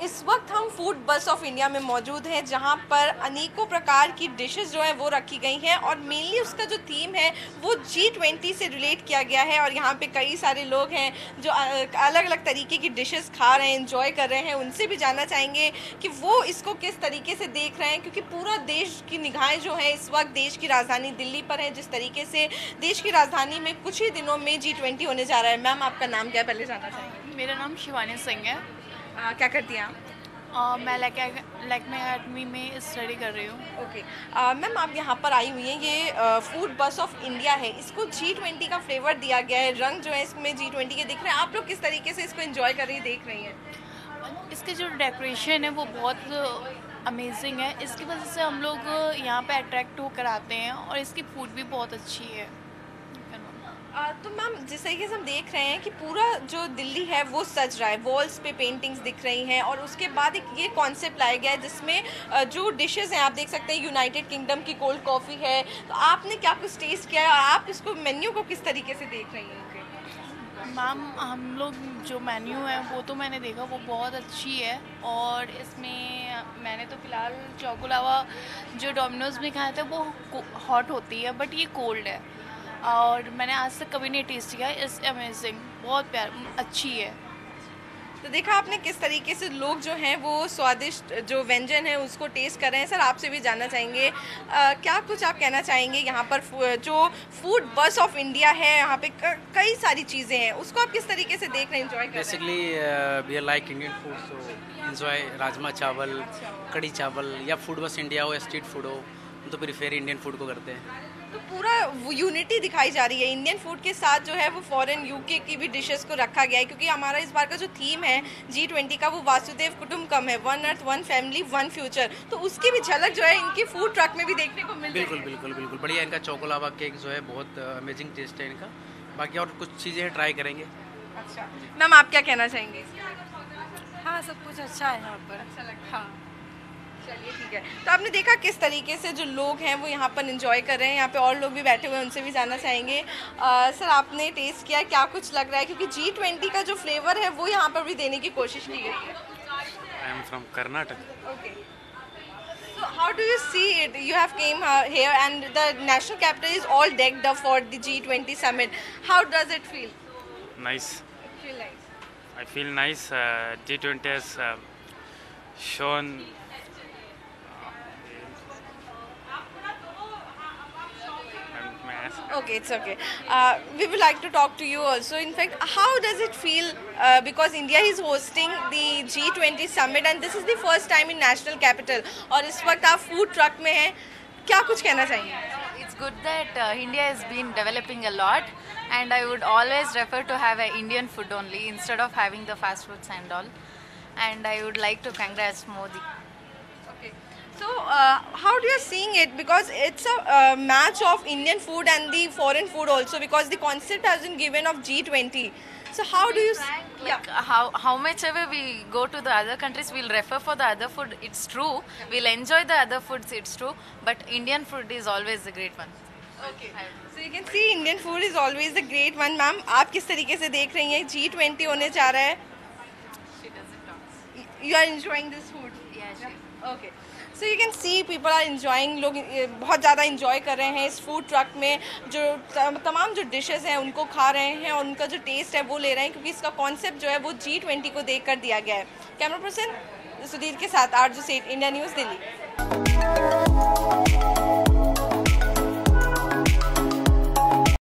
इस वक्त हम फूड बस ऑफ इंडिया में मौजूद हैं, जहां पर अनेकों प्रकार की डिशेस जो हैं वो रखी गई हैं और मेनली उसका जो थीम है वो G20 से रिलेट किया गया है। और यहाँ पे कई सारे लोग हैं जो अलग अलग तरीके की डिशेस खा रहे हैं, एंजॉय कर रहे हैं। उनसे भी जानना चाहेंगे कि वो इसको किस तरीके से देख रहे हैं, क्योंकि पूरा देश की निगाहें जो हैं इस वक्त देश की राजधानी दिल्ली पर हैं। जिस तरीके से देश की राजधानी में कुछ ही दिनों में G20 होने जा रहा है। मैम, आपका नाम क्या है, पहले जानना चाहेंगे? मेरा नाम शिवानी सिंह है। क्या करती हैं आप? मैं लैक्मे एकेडमी में स्टडी कर रही हूँ। ओके मैम, आप यहाँ पर आई हुई हैं, ये फूड बस ऑफ इंडिया है, इसको G20 का फ्लेवर दिया गया है, रंग जो है इसमें G20 के दिख रहे हैं। आप लोग किस तरीके से इसको एंजॉय कर रही देख रही हैं? इसके जो डेकोरेशन है वो बहुत अमेजिंग है। इसकी वजह से हम लोग यहाँ पे अट्रैक्ट होकर आते हैं और इसकी फूड भी बहुत अच्छी है। तो मैम, जिस तरीके से हम देख रहे हैं कि पूरा जो दिल्ली है वो सज रहा है, वॉल्स पे पेंटिंग्स दिख रही हैं और उसके बाद एक ये कॉन्सेप्ट लाया गया है जिसमें जो डिशेस हैं आप देख सकते हैं, यूनाइटेड किंगडम की कोल्ड कॉफ़ी है। तो आपने क्या कुछ टेस्ट किया है और आप इसको मेन्यू को किस तरीके से देख रही हैं? मैम, हम लोग जो मेन्यू है वो तो मैंने देखा, वो बहुत अच्छी है। और इसमें मैंने तो फ़िलहाल चोकोलावा जो डोमिनोज़ में खाया था वो हॉट होती है, बट ये कोल्ड है और मैंने आज तक कभी नहीं टेस्ट किया। इट्स अमेजिंग, बहुत अच्छी है। तो देखा आपने किस तरीके से लोग जो हैं वो स्वादिष्ट जो व्यंजन है उसको टेस्ट कर रहे हैं। सर, आपसे भी जानना चाहेंगे, क्या कुछ आप कहना चाहेंगे? यहाँ पर जो फूड बस ऑफ इंडिया है, यहाँ पे कई सारी चीज़ें हैं, उसको आप किस तरीके से देख रहे हैं, एंजॉय कर रहे हैं? Basically we are like Indian food, so enjoy rajma चावल, कड़ी चावल, या फूड बस इंडिया हो या स्ट्रीट फूड हो, तो प्रीफेर इंडियन फूड को करते हैं। तो पूरा यूनिटी दिखाई जा रही है इंडियन फूड के साथ, जो है वो फॉरेन यूके की भी डिशेस को रखा गया है, क्योंकि हमारा इस बार का जो थीम है G20 का वो वासुदेव कुटुंबकम है, one earth one family one future. तो उसकी भी झलक जो है इनकी फूड ट्रक में भी देखने को मिल बिल्कुल बिल्कुल बिल्कुल बढ़िया। इनका चोकोलावा केक जो है बहुत अमेजिंग टेस्ट है इनका। बाकी और कुछ चीज़ें हैं, ट्राई करेंगे। अच्छा मैम, आप क्या कहना चाहेंगे? हाँ, सब कुछ अच्छा है यहाँ पर। अच्छा लगता है। हाँ, चलिए ठीक है। तो आपने देखा किस तरीके से जो लोग हैं वो यहाँ पर एंजॉय कर रहे हैं। यहाँ पे और लोग भी बैठे हुए हैं, उनसे भी जानना चाहेंगे। सर, आपने टेस्ट किया, क्या कुछ लग रहा है? क्योंकि G20 का जो फ्लेवर है वो यहाँ पर भी देने की कोशिश की गई है। I am from Karnataka. Okay. So how do you see it? You have came here and the national capital is all decked up for the G20 summit. How does it feel? Nice. Feel nice. I feel nice. G20 has shown. Okay, it's okay. We would like to talk to you also. In fact, how does it feel because India is hosting the G20 summit and this is the first time in national capital और इस वक्त आप food truck में हैं, क्या कुछ कहना चाहिए? It's good that India has been developing a lot, and I would always refer to have a Indian food only instead of having the fast foods and all. And I would like to congratulate Modi. Okay. So how do you seeing it? Because it's a match of Indian food and the foreign food also, because the concept has been given of G20. So how do you? Like how much ever we go to the other countries, we'll refer for the other food. It's true. We'll enjoy the other foods. It's true. But Indian food is always the great one. Okay. So you can see Indian food is always the great one. Ma'am, आप किस तरीके से देख रही हैं? G20 होने जा रहा है. She doesn't talk. You are enjoying this food? Yeah, she. Okay. So you can see people are enjoying, लोग बहुत ज़्यादा enjoy कर रहे हैं इस फूड ट्रक में। जो तमाम जो डिशेस हैं उनको खा रहे हैं और उनका जो टेस्ट है वो ले रहे हैं, क्योंकि इसका कॉन्सेप्ट जो है वो G20 को देख कर दिया गया है। कैमरा पर्सन सुधीर के साथ आरजू सेठ, इंडिया न्यूज़, दिल्ली।